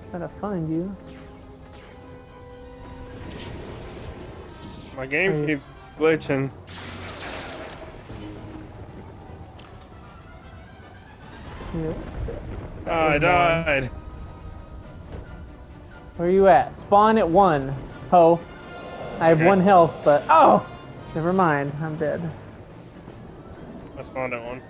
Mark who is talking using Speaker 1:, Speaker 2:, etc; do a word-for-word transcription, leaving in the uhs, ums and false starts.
Speaker 1: Trying to find you.
Speaker 2: My game
Speaker 1: Hey.
Speaker 2: keeps glitching.
Speaker 1: Six.
Speaker 2: Oh, I died.
Speaker 1: Where are you at? Spawn at one. Ho. I have
Speaker 2: Okay.
Speaker 1: one health, but oh, never mind. I'm dead.
Speaker 2: I spawned at one.